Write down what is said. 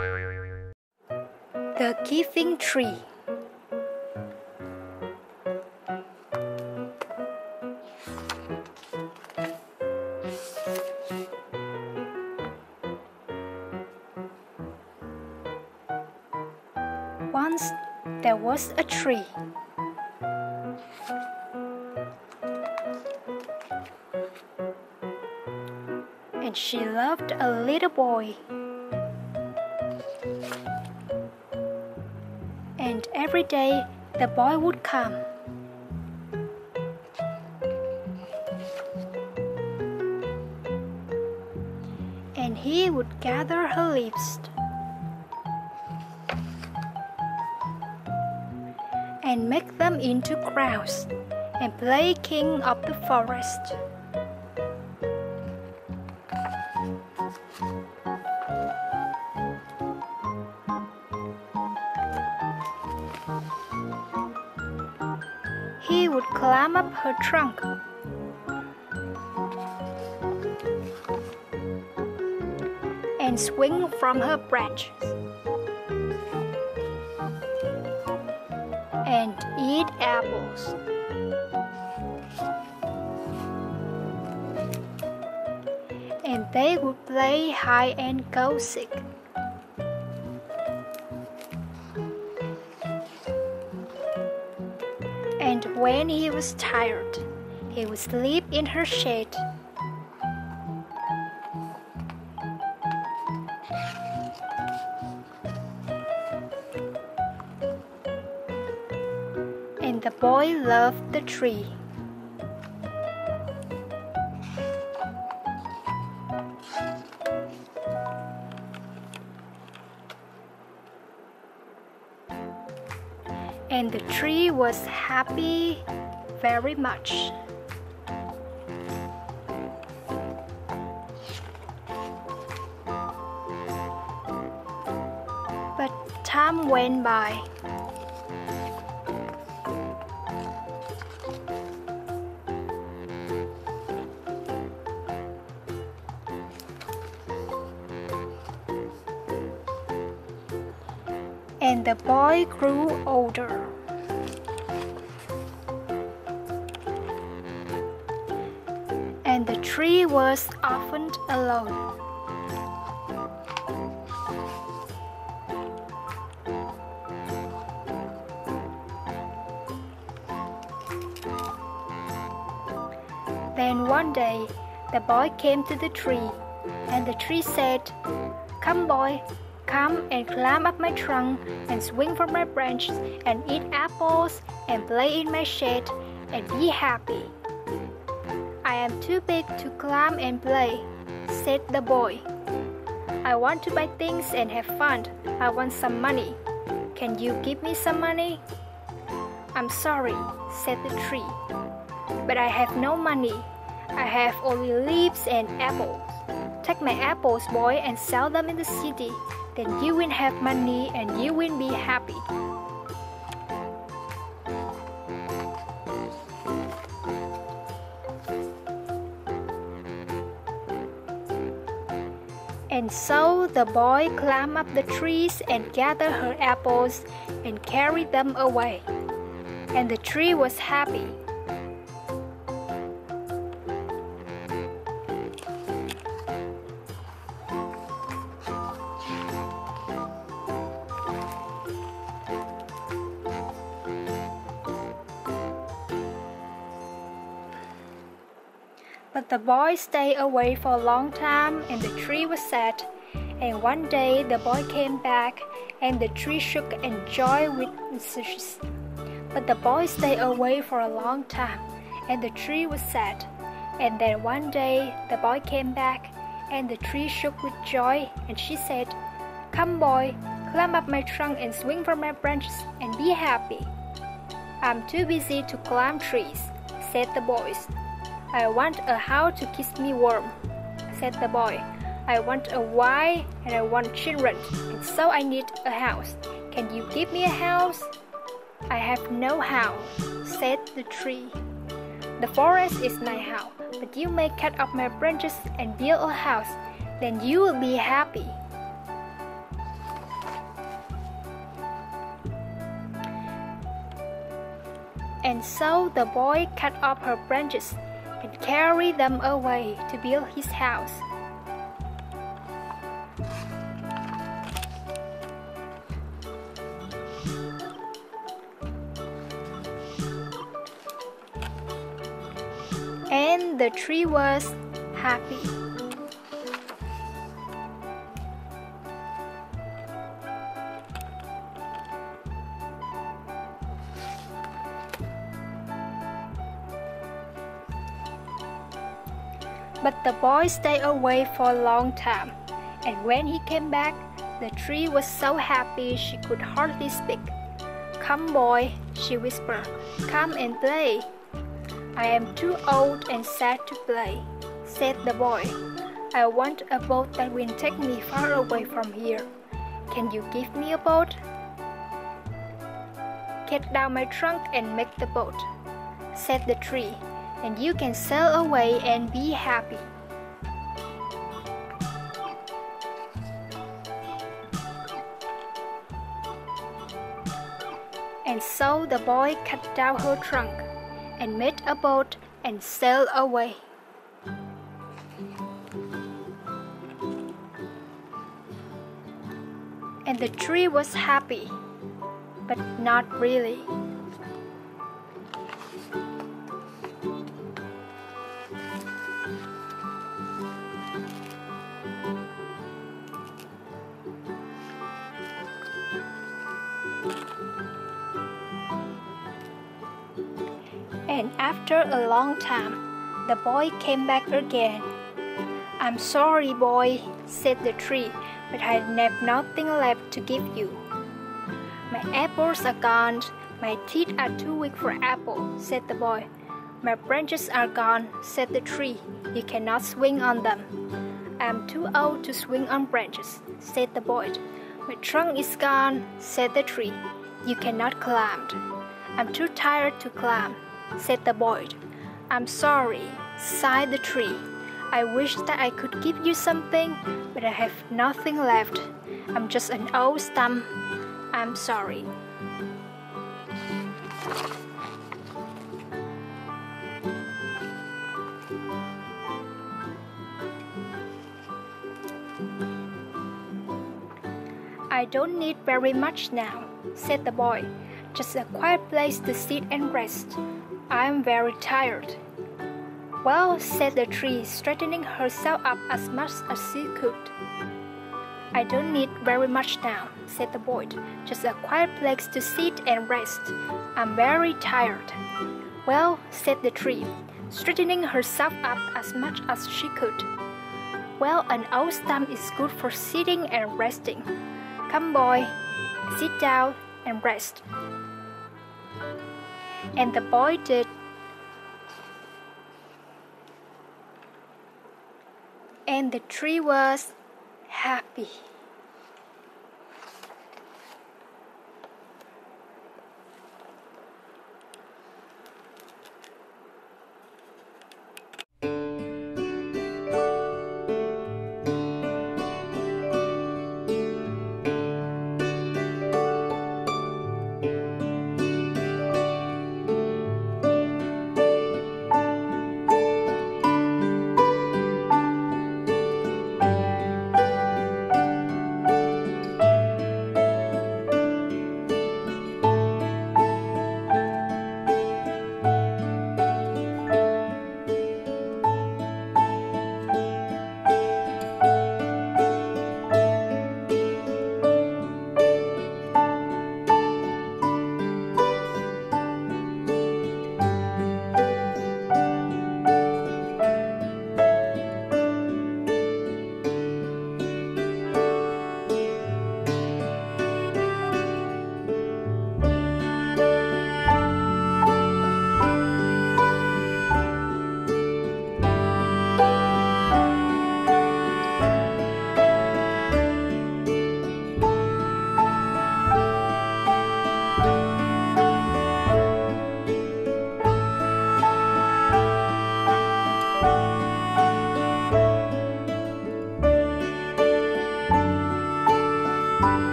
The Giving Tree. Once there was a tree. And she loved a little boy. And every day the boy would come. And he would gather her leaves and make them into crowns and play king of the forest. He would climb up her trunk and swing from her branches and eat apples. And they would play hide and go seek. And when he was tired, he would sleep in her shade. And the boy loved the tree. And the tree was happy very much. But time went by. And the boy grew older. And the tree was often alone. Then one day, the boy came to the tree, and the tree said, "Come, boy, come and climb up my trunk and swing from my branches and eat apples and play in my shade and be happy." "I am too big to climb and play," said the boy. "I want to buy things and have fun. I want some money. Can you give me some money?" "I'm sorry," said the tree, "but I have no money. I have only leaves and apples. Take my apples, boy, and sell them in the city. Then you will have money and you will be happy." And so the boy climbed up the trees and gathered her apples and carried them away. And the tree was happy. But the boy stayed away for a long time, and the tree was sad. And one day the boy came back, and the tree shook in joy with wishes. But the boy stayed away for a long time, and the tree was sad. And then one day the boy came back, and the tree shook with joy, and she said, "Come, boy, climb up my trunk and swing from my branches and be happy." "I'm too busy to climb trees," said the boy. "I want a house to keep me warm," said the boy. "I want a wife and I want children, and so I need a house. Can you give me a house?" "I have no house," said the tree. "The forest is my house, but you may cut off my branches and build a house. Then you will be happy." And so the boy cut off her branches and carried them away to build his house. And the tree was happy. But the boy stayed away for a long time, and when he came back, the tree was so happy she could hardly speak. "Come, boy," she whispered, "come and play." "I am too old and sad to play," said the boy. "I want a boat that will take me far away from here. Can you give me a boat?" "Cut down my trunk and make the boat," said the tree, "and you can sail away and be happy." And so the boy cut down her trunk and made a boat and sailed away. And the tree was happy, but not really. And after a long time, the boy came back again. "I'm sorry, boy," said the tree, "but I have nothing left to give you." "My apples are gone. My teeth are too weak for apple," said the boy. "My branches are gone," said the tree. "You cannot swing on them." "I'm too old to swing on branches," said the boy. "My trunk is gone," said the tree. "You cannot climb." "I'm too tired to climb," said the boy. "I'm sorry," sighed the tree. "I wish that I could give you something, but I have nothing left. I'm just an old stump. I'm sorry." "I don't need very much now," said the boy. "Just a quiet place to sit and rest. I'm very tired." "Well," said the tree, straightening herself up as much as she could. "I don't need very much now," said the boy. "Just a quiet place to sit and rest. I'm very tired." "Well," said the tree, straightening herself up as much as she could. "Well, an old stump is good for sitting and resting. Come, boy, sit down and rest." And the boy did. And the tree was happy.